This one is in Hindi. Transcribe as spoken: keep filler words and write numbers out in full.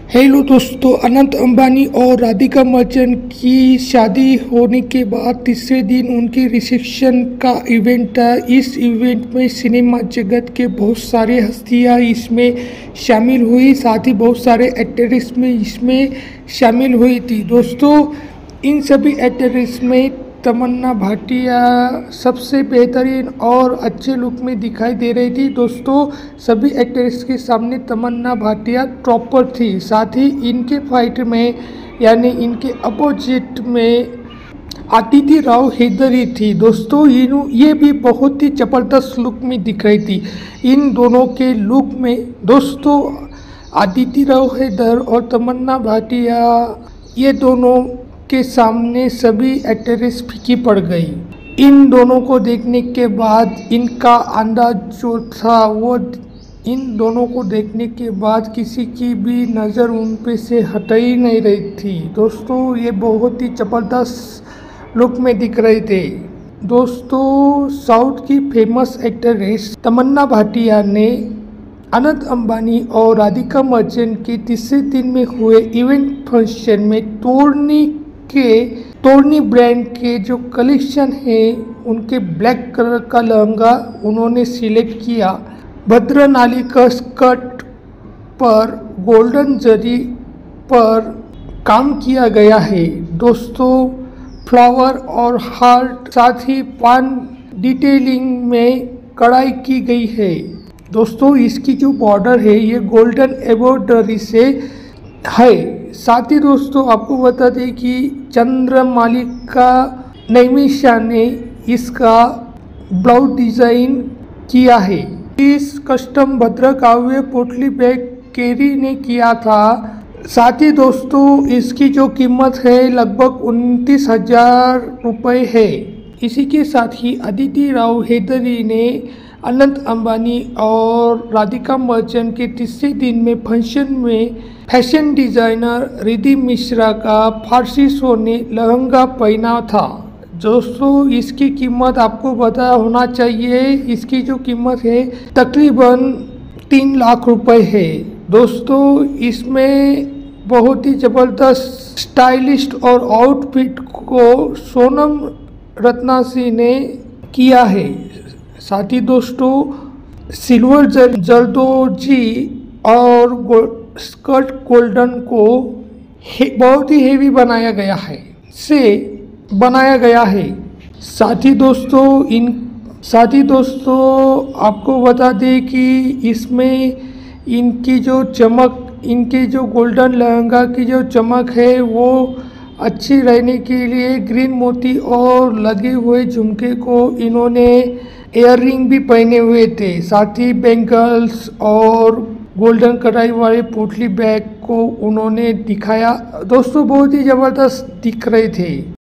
हेलो दोस्तों, अनंत अंबानी और राधिका मर्चेंट की शादी होने के बाद तीसरे दिन उनके रिसेप्शन का इवेंट था। इस इवेंट में सिनेमा जगत के बहुत सारे हस्तियां इसमें शामिल हुई, साथ ही बहुत सारे एक्ट्रेस में इसमें शामिल हुई थी। दोस्तों, इन सभी एक्ट्रेस में तमन्ना भाटिया सबसे बेहतरीन और अच्छे लुक में दिखाई दे रही थी। दोस्तों, सभी एक्ट्रेस के सामने तमन्ना भाटिया टॉपर थी। साथ ही इनके फाइट में यानी इनके अपोजिट में अदिति राव हैदरी थी। दोस्तों, इन ये भी बहुत ही ज़बरदस्त लुक में दिख रही थी। इन दोनों के लुक में दोस्तों अदिति राव हैदर और तमन्ना भाटिया ये दोनों के सामने सभी एक्ट्रेस फीकी पड़ गई। इन दोनों को देखने के बाद इनका अंदाज जो था वो इन दोनों को देखने के बाद किसी की भी नज़र उन पे से हट ही नहीं रही थी। दोस्तों, ये बहुत ही ज़बरदस्त लुक में दिख रहे थे। दोस्तों, साउथ की फेमस एक्ट्रेस तमन्ना भाटिया ने अनंत अंबानी और राधिका मर्चेंट के तीसरे दिन में हुए इवेंट फंक्शन में तोड़नी के तोड़नी ब्रांड के जो कलेक्शन है उनके ब्लैक कलर का लहंगा उन्होंने सिलेक्ट किया। भद्रनाली का स्कर्ट पर गोल्डन जरी पर काम किया गया है। दोस्तों, फ्लावर और हार्ट साथ ही पान डिटेलिंग में कढ़ाई की गई है। दोस्तों, इसकी जो बॉर्डर है ये गोल्डन एम्ब्रॉयडरी से है। साथ ही दोस्तों आपको बता दें कि चंद्रमालिका नैमिषा ने इसका ब्लाउज डिज़ाइन किया है। इस कस्टम भद्रकाव्य पोटली बैग कैरी ने किया था। साथ ही दोस्तों इसकी जो कीमत है लगभग उनतीस हजार रुपये है। इसी के साथ ही अदिति राव हैदरी ने अनंत अंबानी और राधिका मर्चेंट के तीसरे दिन में फंक्शन में फैशन डिज़ाइनर रिद्धि मिश्रा का फारसी सोने लहंगा पहना था। दोस्तों, इसकी कीमत आपको पता होना चाहिए। इसकी जो कीमत है तकरीबन तीन लाख रुपए है। दोस्तों, इसमें बहुत ही ज़बरदस्त स्टाइलिस्ट और आउटफिट को सोनम रत्नासी ने किया है। साथ ही दोस्तों सिल्वर जरदोजी और स्कर्ट गोल्डन को बहुत ही हेवी बनाया गया है से बनाया गया है। साथ ही दोस्तों इन साथ ही दोस्तों आपको बता दें कि इसमें इनकी जो चमक इनके जो गोल्डन लहंगा की जो चमक है वो अच्छी रहने के लिए ग्रीन मोती और लगे हुए झुमके को इन्होंने इयररिंग भी पहने हुए थे। साथ ही बैंगल्स और गोल्डन कढ़ाई वाले पोटली बैग को उन्होंने दिखाया। दोस्तों, बहुत ही ज़बरदस्त दिख रहे थे।